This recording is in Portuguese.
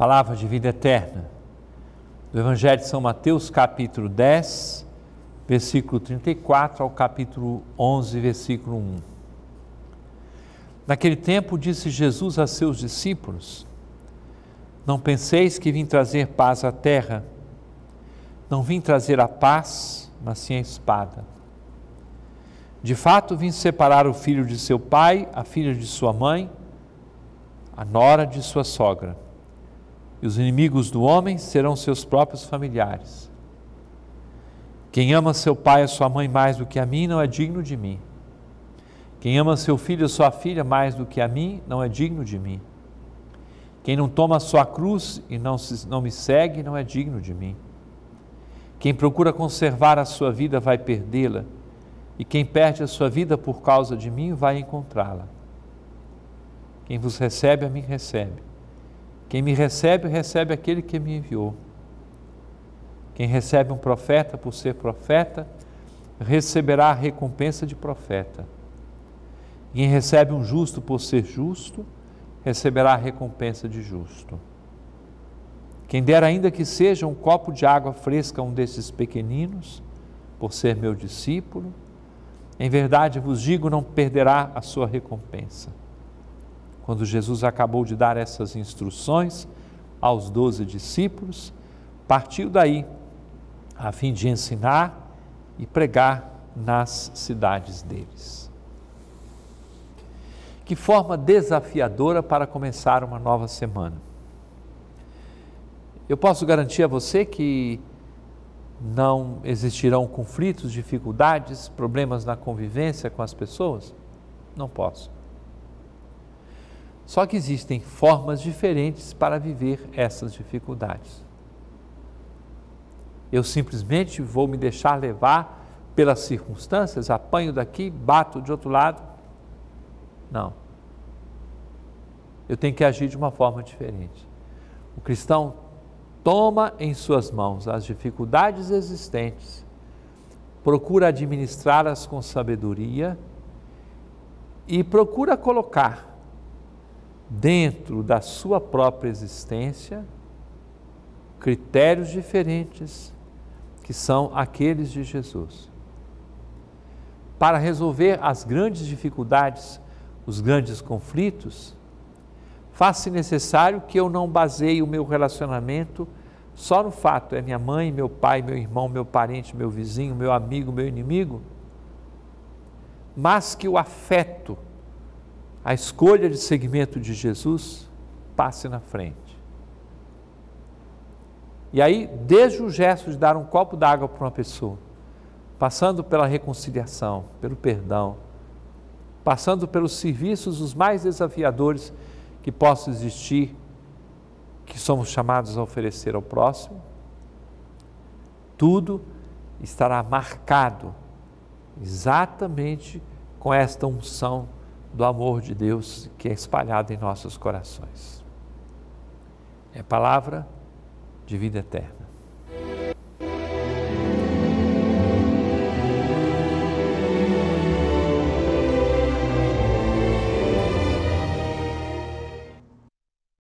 Palavra de vida eterna, do Evangelho de São Mateus, capítulo 10, versículo 34 ao capítulo 11, versículo 1. Naquele tempo disse Jesus a seus discípulos: Não penseis que vim trazer paz à terra. Não vim trazer a paz, mas sim a espada. De fato, vim separar o filho de seu pai, a filha de sua mãe, a nora de sua sogra. E os inimigos do homem serão seus próprios familiares. Quem ama seu pai e sua mãe mais do que a mim, não é digno de mim. Quem ama seu filho ou sua filha mais do que a mim, não é digno de mim. Quem não toma a sua cruz e não me segue, não é digno de mim. Quem procura conservar a sua vida vai perdê-la, e quem perde a sua vida por causa de mim vai encontrá-la. Quem vos recebe, a mim recebe. Quem me recebe, recebe aquele que me enviou. Quem recebe um profeta por ser profeta, receberá a recompensa de profeta. Quem recebe um justo por ser justo, receberá a recompensa de justo. Quem der ainda que seja um copo de água fresca a um desses pequeninos, por ser meu discípulo, em verdade vos digo, não perderá a sua recompensa. Quando Jesus acabou de dar essas instruções aos 12 discípulos, partiu daí, a fim de ensinar e pregar nas cidades deles. Que forma desafiadora para começar uma nova semana. Eu posso garantir a você que não existirão conflitos, dificuldades, problemas na convivência com as pessoas? Não posso. Só que existem formas diferentes para viver essas dificuldades. Eu simplesmente vou me deixar levar pelas circunstâncias, apanho daqui, bato de outro lado? Não. Eu tenho que agir de uma forma diferente. O cristão toma em suas mãos as dificuldades existentes, procura administrá-las com sabedoria e procura colocar dentro da sua própria existência critérios diferentes que são aqueles de Jesus. Para resolver as grandes dificuldades, os grandes conflitos, faz-se necessário que eu não baseie o meu relacionamento só no fato, é minha mãe, meu pai, meu irmão, meu parente, meu vizinho, meu amigo, meu inimigo, mas que o afeto, a escolha de seguimento de Jesus passe na frente. E aí, desde o gesto de dar um copo d'água para uma pessoa, passando pela reconciliação, pelo perdão, passando pelos serviços os mais desafiadores que possam existir, que somos chamados a oferecer ao próximo, tudo estará marcado exatamente com esta unção do amor de Deus que é espalhado em nossos corações. É palavra de vida eterna.